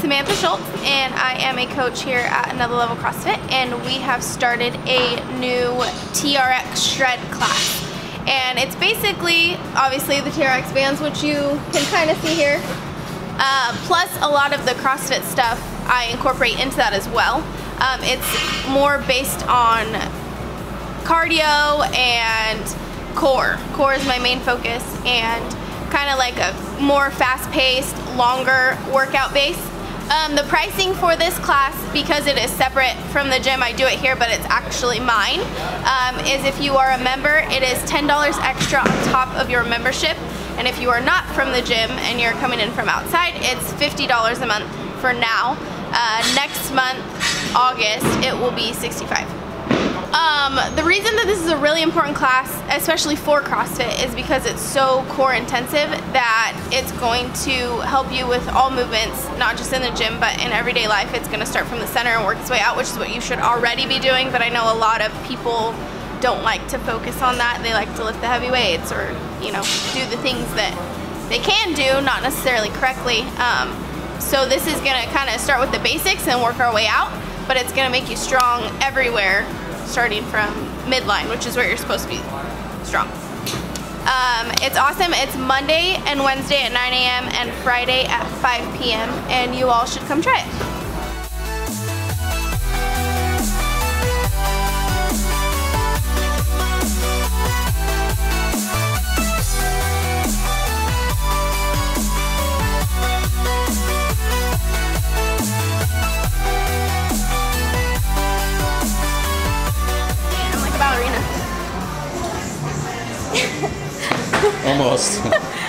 Samantha Schultz, and I am a coach here at Another Level CrossFit, and we have started a new TRX shred class. And it's basically, obviously, the TRX bands, which you can kind of see here, plus a lot of the CrossFit stuff I incorporate into that as well. It's more based on cardio and core. Core is my main focus, and kind of like a more fast-paced, longer workout base. The pricing for this class, because it is separate from the gym, I do it here, but it's actually mine, is if you are a member, it is $10 extra on top of your membership. And if you are not from the gym and you're coming in from outside, it's $50 a month for now. Next month, August, it will be $65. The reason that this is a really important class, especially for CrossFit, is because it's so core intensive that it's going to help you with all movements, not just in the gym, but in everyday life. It's going to start from the center and work its way out, which is what you should already be doing, but I know a lot of people don't like to focus on that. They like to lift the heavy weights or, you know, do the things that they can do, not necessarily correctly. So this is going to kind of start with the basics and work our way out, but it's going to make you strong everywhere, starting from midline, which is where you're supposed to be strong. It's awesome. It's Monday and Wednesday at 9 a.m. and Friday at 5 p.m. and you all should come try it. Almost.